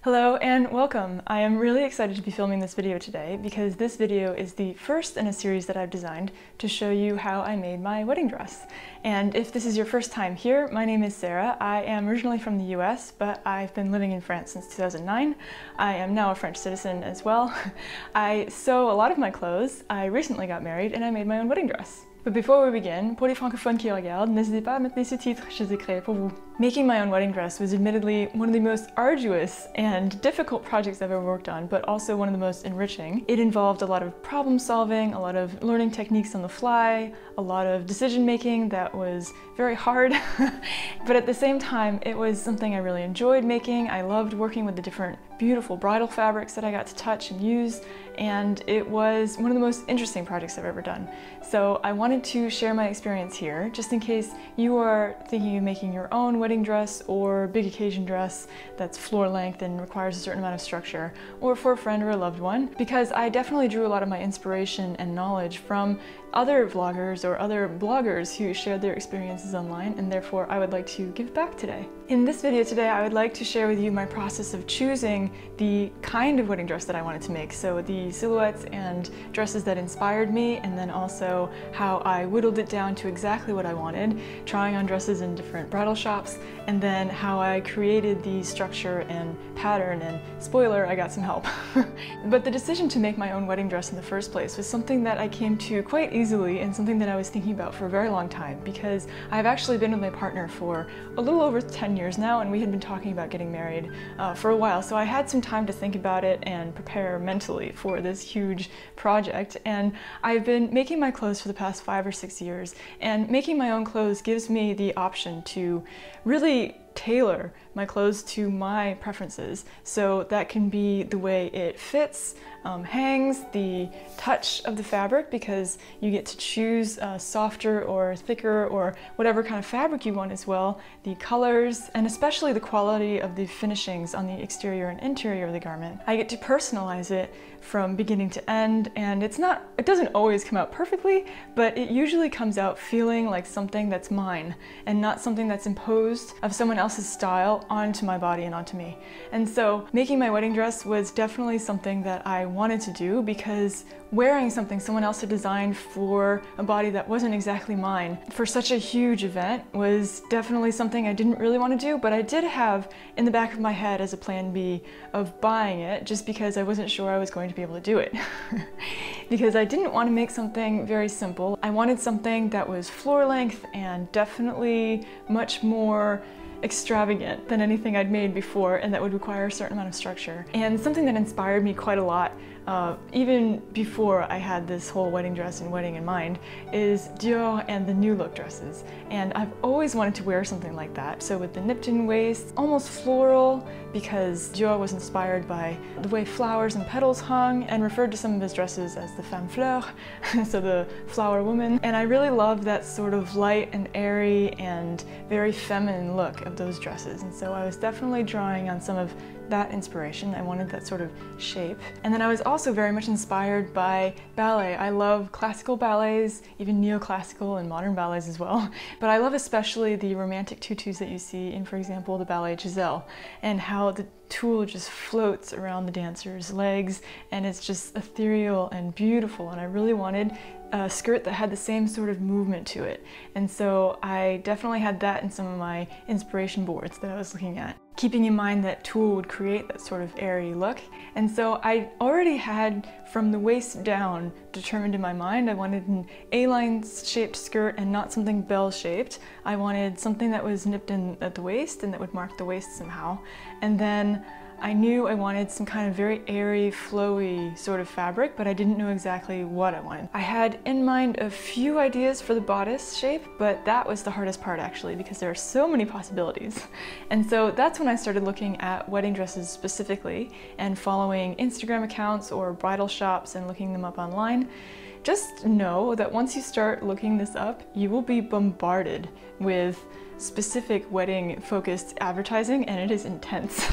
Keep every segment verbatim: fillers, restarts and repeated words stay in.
Hello and welcome! I am really excited to be filming this video today because this video is the first in a series that I've designed to show you how I made my wedding dress. And if this is your first time here, my name is Sarah. I am originally from the U S, but I've been living in France since two thousand nine. I am now a French citizen as well. I sew a lot of my clothes. I recently got married and I made my own wedding dress. But before we begin, pour les francophones qui regardent, n'hésitez pas à mettre les sous-titres, je les ai créés pour vous. Making my own wedding dress was admittedly one of the most arduous and difficult projects I've ever worked on, but also one of the most enriching. It involved a lot of problem solving, a lot of learning techniques on the fly, a lot of decision making that was very hard. But at the same time, it was something I really enjoyed making. I loved working with the different beautiful bridal fabrics that I got to touch and use, and it was one of the most interesting projects I've ever done. So I wanted to share my experience here, just in case you are thinking of making your own wedding dress or big occasion dress that's floor length and requires a certain amount of structure, or for a friend or a loved one, because I definitely drew a lot of my inspiration and knowledge from other vloggers or other bloggers who shared their experiences online, and therefore I would like to give back today. In this video today, I would like to share with you my process of choosing the kind of wedding dress that I wanted to make, so the silhouettes and dresses that inspired me, and then also how I whittled it down to exactly what I wanted, trying on dresses in different bridal shops, and then how I created the structure and pattern, and spoiler, I got some help. But the decision to make my own wedding dress in the first place was something that I came to quite easily and something that I was thinking about for a very long time, because I've actually been with my partner for a little over ten years now, and we had been talking about getting married uh, for a while, so I had some time to think about it and prepare mentally for this huge project. And I've been making my clothes for the past five or six years, and making my own clothes gives me the option to really tailor my clothes to my preferences. So that can be the way it fits, um, hangs, the touch of the fabric, because you get to choose uh, softer or thicker or whatever kind of fabric you want as well, the colors, and especially the quality of the finishings on the exterior and interior of the garment. I get to personalize it from beginning to end, and it's not, it doesn't always come out perfectly, but it usually comes out feeling like something that's mine and not something that's imposed of someone else's style onto my body and onto me. And so making my wedding dress was definitely something that I wanted to do, because wearing something someone else had designed for a body that wasn't exactly mine for such a huge event was definitely something I didn't really want to do, but I did have in the back of my head as a plan B of buying it, just because I wasn't sure I was going to be able to do it. Because I didn't want to make something very simple. I wanted something that was floor length and definitely much more extravagant than anything I'd made before, and that would require a certain amount of structure. And something that inspired me quite a lot, uh, even before I had this whole wedding dress and wedding in mind, is Dior and the New Look dresses. And I've always wanted to wear something like that. So with the nipped-in waist, almost floral, because Dior was inspired by the way flowers and petals hung, and referred to some of his dresses as the femme fleur, so the flower woman. And I really love that sort of light and airy and very feminine look of those dresses. And so I was definitely drawing on some of that inspiration. I wanted that sort of shape. And then I was also very much inspired by ballet. I love classical ballets, even neoclassical and modern ballets as well. But I love especially the romantic tutus that you see in, for example, the ballet Giselle, and how the tulle just floats around the dancer's legs, and it's just ethereal and beautiful. And I really wanted a skirt that had the same sort of movement to it. And so I definitely had that in some of my inspiration boards that I was looking at, keeping in mind that tulle would create that sort of airy look. And so I already had, from the waist down, determined in my mind I wanted an A-line shaped skirt and not something bell-shaped. I wanted something that was nipped in at the waist and that would mark the waist somehow. And then I knew I wanted some kind of very airy, flowy sort of fabric, but I didn't know exactly what I wanted. I had in mind a few ideas for the bodice shape, but that was the hardest part actually, because there are so many possibilities. And so that's when I started looking at wedding dresses specifically and following Instagram accounts or bridal shops and looking them up online. Just know that once you start looking this up, you will be bombarded with specific wedding focused advertising, and it is intense.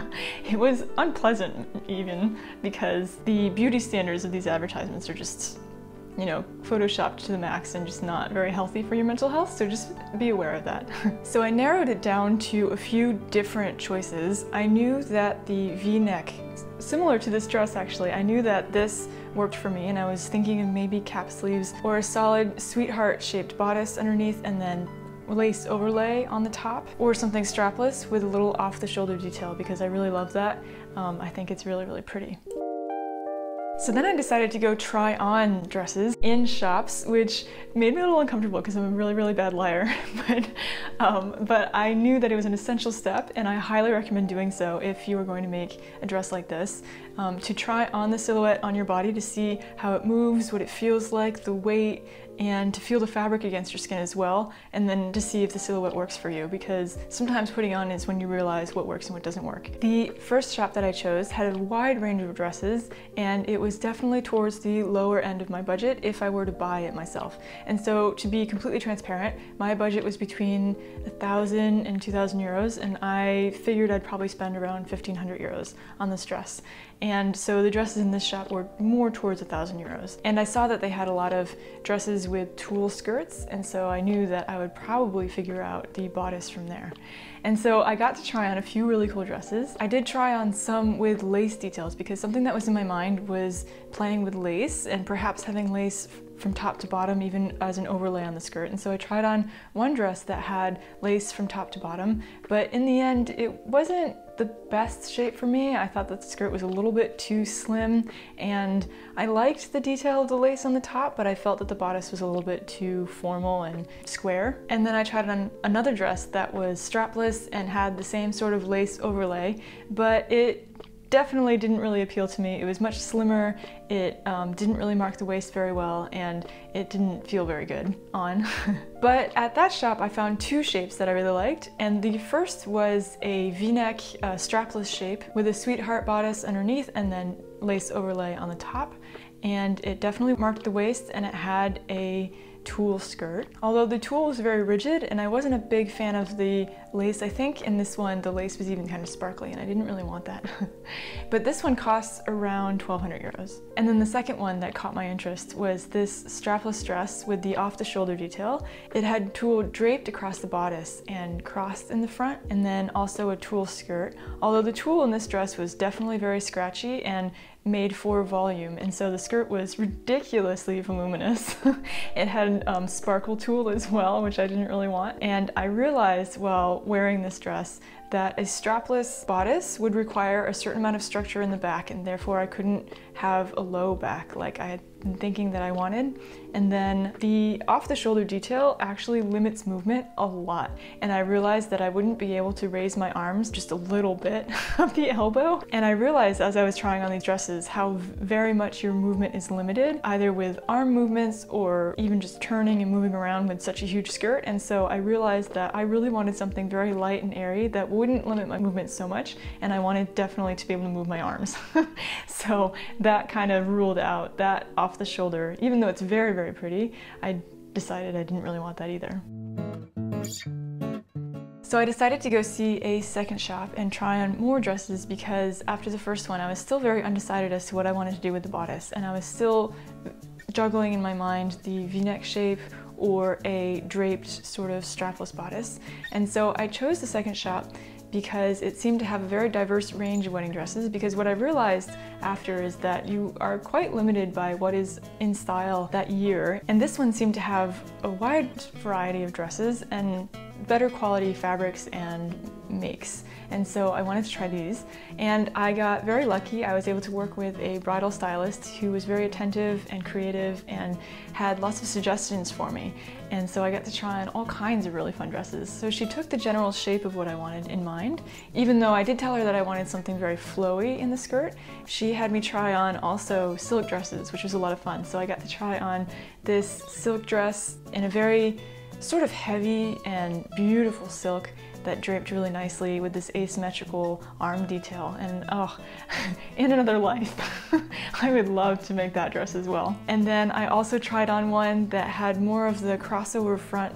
It was unpleasant even, because the beauty standards of these advertisements are just you know, photoshopped to the max and just not very healthy for your mental health, so just be aware of that. So I narrowed it down to a few different choices. I knew that the V-neck, similar to this dress actually, I knew that this worked for me, and I was thinking of maybe cap sleeves or a solid sweetheart shaped bodice underneath and then lace overlay on the top, or something strapless with a little off the shoulder detail, because I really love that. Um, I think it's really, really pretty. So then I decided to go try on dresses in shops, which made me a little uncomfortable because I'm a really, really bad liar. but, um, but I knew that it was an essential step, and I highly recommend doing so if you are going to make a dress like this, um, to try on the silhouette on your body to see how it moves, what it feels like, the weight, and to feel the fabric against your skin as well, and then to see if the silhouette works for you, because sometimes putting on is when you realize what works and what doesn't work. The first shop that I chose had a wide range of dresses, and it was definitely towards the lower end of my budget if I were to buy it myself. And so, to be completely transparent, my budget was between a thousand and two thousand euros, and I figured I'd probably spend around fifteen hundred euros on this dress. And so the dresses in this shop were more towards a thousand euros. And I saw that they had a lot of dresses with tulle skirts, and so I knew that I would probably figure out the bodice from there. And so I got to try on a few really cool dresses. I did try on some with lace details, because something that was in my mind was playing with lace and perhaps having lace from top to bottom, even as an overlay on the skirt. And so I tried on one dress that had lace from top to bottom, but in the end it wasn't the best shape for me. I thought that the skirt was a little bit too slim, and I liked the detail of the lace on the top, but I felt that the bodice was a little bit too formal and square. And then I tried on another dress that was strapless and had the same sort of lace overlay, but it definitely didn't really appeal to me. It was much slimmer, it um, didn't really mark the waist very well, and it didn't feel very good on. But at that shop I found two shapes that I really liked, and the first was a V-neck uh, strapless shape with a sweetheart bodice underneath and then lace overlay on the top, and it definitely marked the waist, and it had a tulle skirt. Although the tulle was very rigid and I wasn't a big fan of the lace. I think in this one the lace was even kind of sparkly, and I didn't really want that. But this one costs around twelve hundred euros. And then the second one that caught my interest was this strapless dress with the off the shoulder detail. It had tulle draped across the bodice and crossed in the front, and then also a tulle skirt. Although the tulle in this dress was definitely very scratchy and made for volume, and so the skirt was ridiculously voluminous. It had um, sparkle tulle as well, which I didn't really want. And I realized while wearing this dress that a strapless bodice would require a certain amount of structure in the back, and therefore I couldn't have a low back like I had been thinking that I wanted. And then the off-the-shoulder detail actually limits movement a lot, and I realized that I wouldn't be able to raise my arms just a little bit of the elbow. And I realized as I was trying on these dresses how very much your movement is limited, either with arm movements or even just turning and moving around with such a huge skirt. And so I realized that I really wanted something very light and airy that wouldn't limit my movement so much, and I wanted definitely to be able to move my arms. So that kind of ruled out that off the shoulder. Even though it's very, very pretty, I decided I didn't really want that either. So I decided to go see a second shop and try on more dresses, because after the first one I was still very undecided as to what I wanted to do with the bodice, and I was still juggling in my mind the V-neck shape or a draped sort of strapless bodice. And so I chose the second shop because it seemed to have a very diverse range of wedding dresses, because what I realized after is that you are quite limited by what is in style that year. And this one seemed to have a wide variety of dresses and better quality fabrics and makes. And so I wanted to try these, and I got very lucky. I was able to work with a bridal stylist who was very attentive and creative and had lots of suggestions for me. And so I got to try on all kinds of really fun dresses. So she took the general shape of what I wanted in mind. Even though I did tell her that I wanted something very flowy in the skirt, she had me try on also silk dresses, which was a lot of fun. So I got to try on this silk dress in a very sort of heavy and beautiful silk that draped really nicely with this asymmetrical arm detail. And oh, in another life, I would love to make that dress as well. And then I also tried on one that had more of the crossover front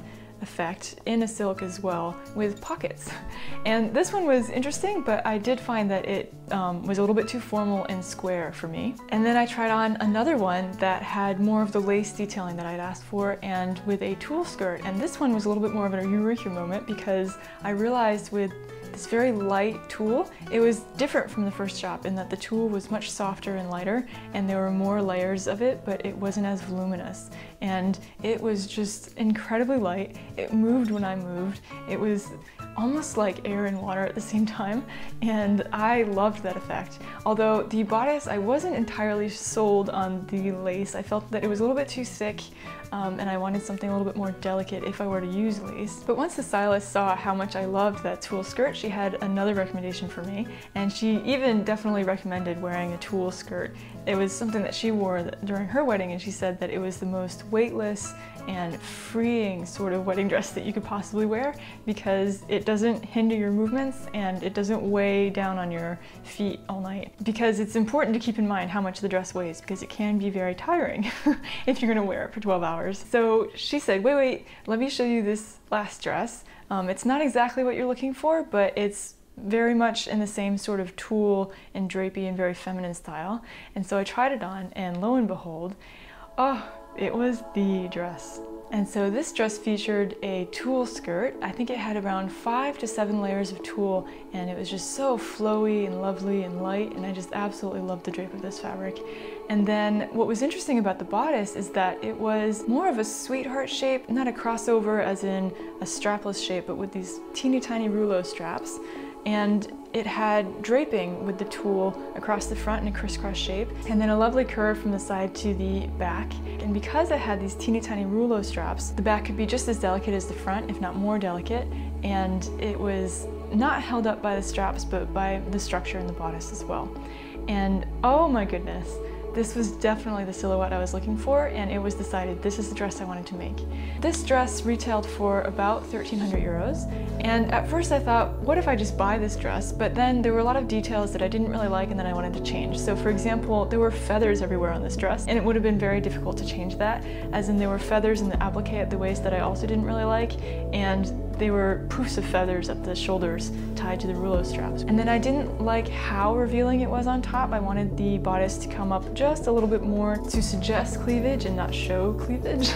effect in a silk as well with pockets. And this one was interesting, but I did find that it um, was a little bit too formal and square for me. And then I tried on another one that had more of the lace detailing that I'd asked for and with a tulle skirt. And this one was a little bit more of a eureka moment because I realized with this very light tulle, it was different from the first shop in that the tulle was much softer and lighter and there were more layers of it, but it wasn't as voluminous. And it was just incredibly light. It moved when I moved. It was almost like air and water at the same time, and I loved that effect. Although the bodice, I wasn't entirely sold on the lace. I felt that it was a little bit too thick, um, and I wanted something a little bit more delicate if I were to use lace. But once the stylist saw how much I loved that tulle skirt, she had another recommendation for me, and she even definitely recommended wearing a tulle skirt. It was something that she wore during her wedding, and she said that it was the most weightless and freeing sort of wedding dress that you could possibly wear because it doesn't hinder your movements and it doesn't weigh down on your feet all night. Because it's important to keep in mind how much the dress weighs because it can be very tiring if you're gonna wear it for twelve hours. So she said, wait, wait, let me show you this last dress. Um, it's not exactly what you're looking for, but it's very much in the same sort of tulle and drapey and very feminine style. And so I tried it on, and lo and behold, oh, it was the dress. And so this dress featured a tulle skirt. I think it had around five to seven layers of tulle, and it was just so flowy and lovely and light, and I just absolutely loved the drape of this fabric. And then what was interesting about the bodice is that it was more of a sweetheart shape, not a crossover as in a strapless shape, but with these teeny tiny rouleau straps. And it had draping with the tulle across the front in a crisscross shape, and then a lovely curve from the side to the back. And because it had these teeny tiny rouleau straps, the back could be just as delicate as the front, if not more delicate, and it was not held up by the straps, but by the structure in the bodice as well. And oh my goodness, this was definitely the silhouette I was looking for, and it was decided this is the dress I wanted to make. This dress retailed for about thirteen hundred euros, and at first I thought, what if I just buy this dress? But then there were a lot of details that I didn't really like and that I wanted to change. So for example, there were feathers everywhere on this dress, and it would have been very difficult to change that, as in there were feathers in the applique at the waist that I also didn't really like, and they were poofs of feathers at the shoulders tied to the rouleau straps. And then I didn't like how revealing it was on top. I wanted the bodice to come up just a little bit more to suggest cleavage and not show cleavage.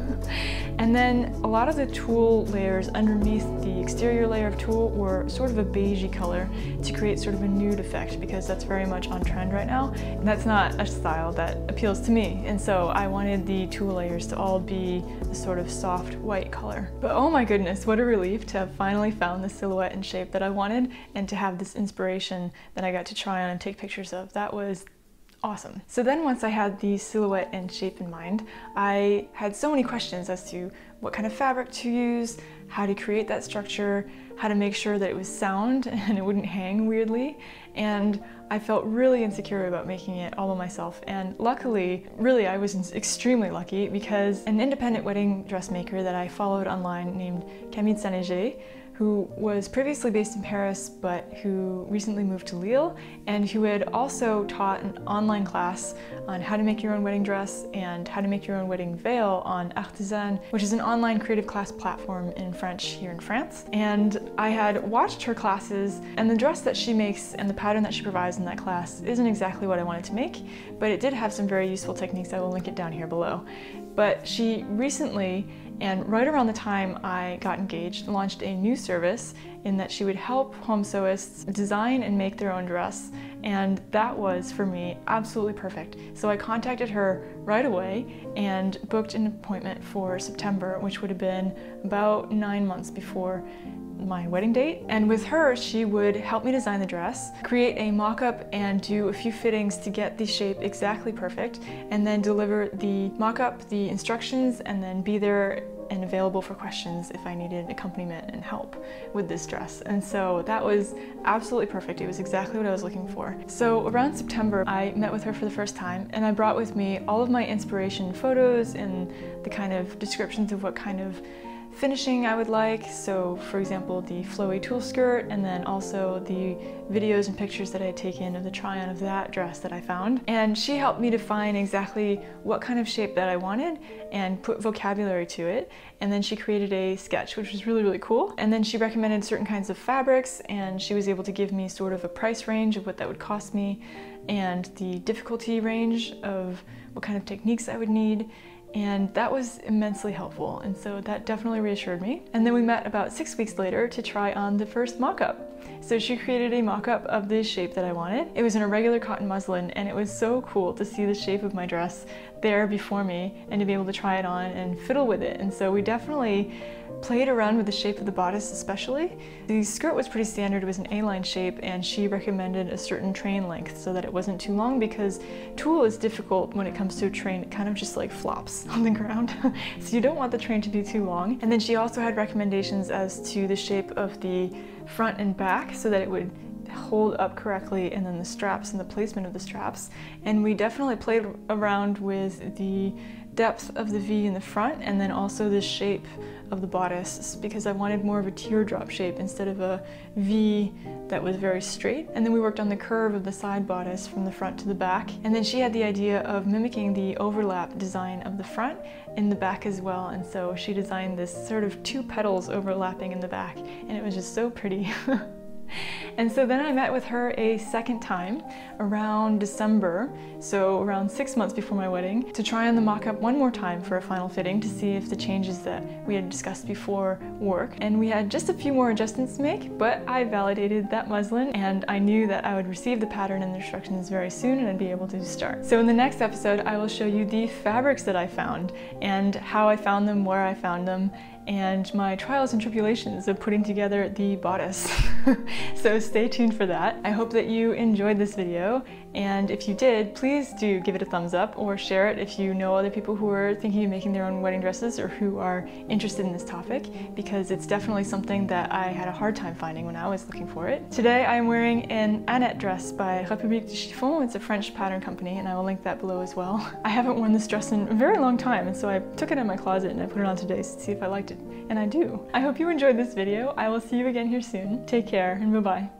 And then a lot of the tulle layers underneath the exterior layer of tulle were sort of a beigey color to create sort of a nude effect, because that's very much on trend right now. And that's not a style that appeals to me. And so I wanted the tulle layers to all be a sort of soft white color. But oh my goodness, what a relief to have finally found the silhouette and shape that I wanted, and to have this inspiration that I got to try on and take pictures of. That was awesome. So then once I had the silhouette and shape in mind, I had so many questions as to what kind of fabric to use, how to create that structure, how to make sure that it was sound and it wouldn't hang weirdly. And I felt really insecure about making it all by myself. And luckily, really I was extremely lucky, because an independent wedding dressmaker that I followed online named Camille de Saint Léger, who was previously based in Paris but who recently moved to Lille, and who had also taught an online class on how to make your own wedding dress and how to make your own wedding veil on Artisan, which is an online creative class platform in French here in France. And I had watched her classes, and the dress that she makes and the pattern that she provides in that class isn't exactly what I wanted to make, but it did have some very useful techniques. I will link it down here below. But she recently, and right around the time I got engaged, launched a new service in that she would help home sewists design and make their own dress, and that was, for me, absolutely perfect. So I contacted her right away and booked an appointment for September, which would have been about nine months before my wedding date. And with her, she would help me design the dress, create a mock-up and do a few fittings to get the shape exactly perfect, and then deliver the mock-up, the instructions, and then be there and available for questions if I needed accompaniment and help with this dress. And so that was absolutely perfect. It was exactly what I was looking for. So around September, I met with her for the first time, and I brought with me all of my inspiration photos and the kind of descriptions of what kind of finishing I would like. So for example, the flowy tulle skirt, and then also the videos and pictures that I had taken of the try-on of that dress that I found. And she helped me define exactly what kind of shape that I wanted and put vocabulary to it. And then she created a sketch, which was really, really cool. And then she recommended certain kinds of fabrics, and she was able to give me sort of a price range of what that would cost me and the difficulty range of what kind of techniques I would need. And that was immensely helpful, and so that definitely reassured me. And then we met about six weeks later to try on the first mock-up. So she created a mock-up of the shape that I wanted. It was in a regular cotton muslin, and it was so cool to see the shape of my dress there before me and to be able to try it on and fiddle with it. And so we definitely played around with the shape of the bodice especially. The skirt was pretty standard, it was an A-line shape, and she recommended a certain train length so that it wasn't too long, because tulle is difficult when it comes to a train. It kind of just like flops on the ground. So you don't want the train to be too long. And then she also had recommendations as to the shape of the front and back so that it would hold up correctly, and then the straps and the placement of the straps. And we definitely played around with the depth of the V in the front, and then also the shape of the bodice, because I wanted more of a teardrop shape instead of a V that was very straight. And then we worked on the curve of the side bodice from the front to the back. And then she had the idea of mimicking the overlap design of the front in the back as well. And so she designed this sort of two petals overlapping in the back, and it was just so pretty. And so then I met with her a second time around December, so around six months before my wedding, to try on the mock-up one more time for a final fitting to see if the changes that we had discussed before work. And we had just a few more adjustments to make, but I validated that muslin, and I knew that I would receive the pattern and the instructions very soon, and I'd be able to start. So in the next episode, I will show you the fabrics that I found and how I found them, where I found them, and my trials and tribulations of putting together the bodice. So stay tuned for that. I hope that you enjoyed this video, and if you did, please do give it a thumbs up or share it if you know other people who are thinking of making their own wedding dresses or who are interested in this topic, because it's definitely something that I had a hard time finding when I was looking for it. Today I am wearing an Annette dress by République du Chiffon. It's a French pattern company, and I will link that below as well. I haven't worn this dress in a very long time, and so I took it in my closet and I put it on today to see if I liked it. And I do. I hope you enjoyed this video. I will see you again here soon. Take care, and bye-bye.